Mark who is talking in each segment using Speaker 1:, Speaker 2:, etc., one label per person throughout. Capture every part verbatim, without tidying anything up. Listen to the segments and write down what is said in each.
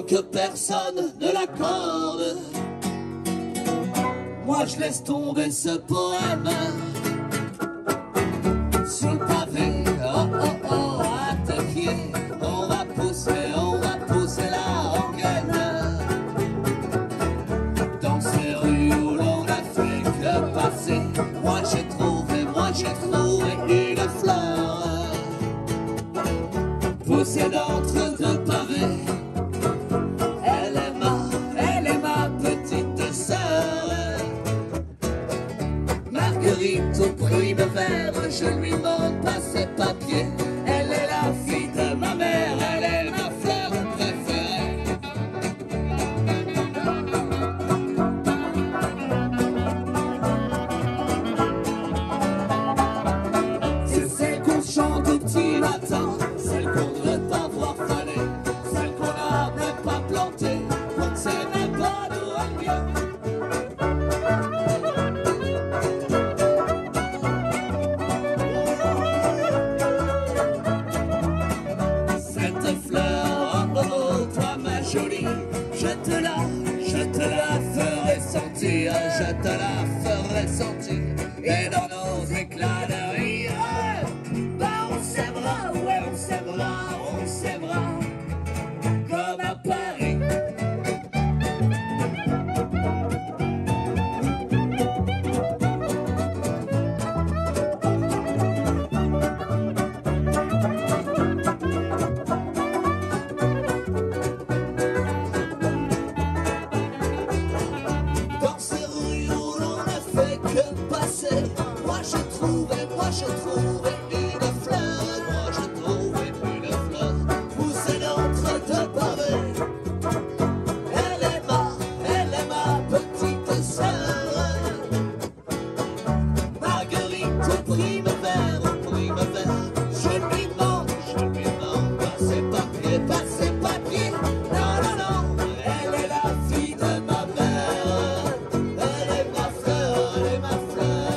Speaker 1: que personne ne l'accorde. Moi je laisse tomber ce poème sur le pavé. Oh oh oh, à tes pieds, on va pousser, on va pousser la rengaine. Dans ces rues où l'on n'a fait que passer, moi j'ai trouvé, moi j'ai trouvé une fleur poussée d'entre deux pavés. Elle est ma, elle est ma petite sœur. Marguerite au prime vert, je lui demande pas ses papiers. Elle est la fille de ma mère, elle est ma fleur préférée. C'est celle qu'on chante au petit matin, celle qu'on ne veut pas voir faner, celle qu'on n'a même pas plantée, qu'on ne sait même pas d'où elle vient. Cette fleur, oh oh oh, toi ma jolie, je te la, je te la ferai sentir, je te la ferai sentir. Et dans nos éclats de rire, bah on s'aimera, ouais on s'aimera, on s'aimera, comme à Paris. Moi j'ai trouvé, moi j'ai trouvé une fleur, moi j'ai trouvé une fleur poussée d'entre deux pavés. Elle est ma, elle est ma petite sœur. Marguerite au prime vert, au prime vert, je lui demande, je lui demande pas ses papiers, pas ses papiers. Non, non, non, elle est la fille de ma mère. Elle est ma fleur, elle est ma fleur.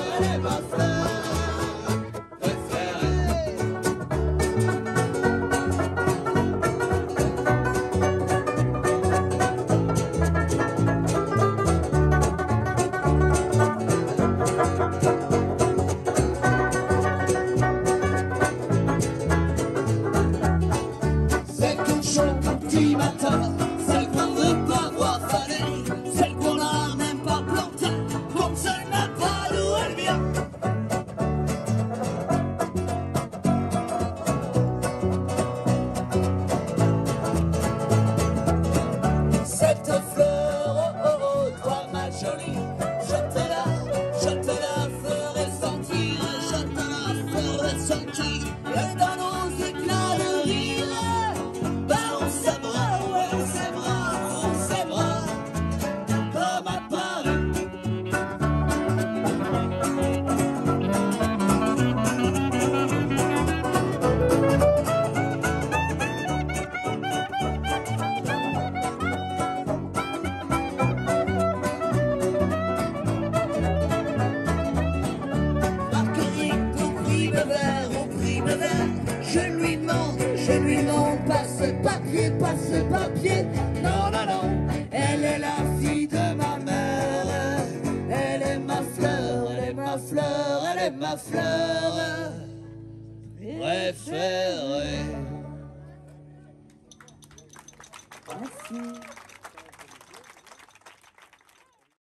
Speaker 1: Celle qu'on chante au petit matin, celle qu'on ne veut pas voir faner, celle qu'on n'a même pas plantée, qu'on ne sait même pas d'où elle vient. Cette fleur, oh oh oh, toi ma jolie, je te la, je te la ferai sentir, je te la ferai sentir. Et dans nos éclats de rire, bah on s'aimera, ouais on s'aimera, on s'aimera, comme à Paris. Marguerite au prime vert, au prime vert, je lui demande, je lui demande pas ses papiers, pas ses papiers. Non, non, non, elle est la fille de ma mère. Elle est ma fleur, elle est ma fleur, elle est ma fleur préférée.
Speaker 2: Merci.